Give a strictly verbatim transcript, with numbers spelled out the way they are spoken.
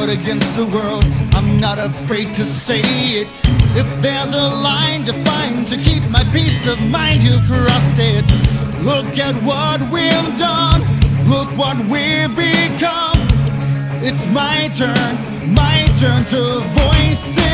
good against the world. I'm not afraid to say it. If there's a line to find to keep my peace of mind, you've crossed it. Look at what we've done, look what we've become. It's my turn, my turn to voice it.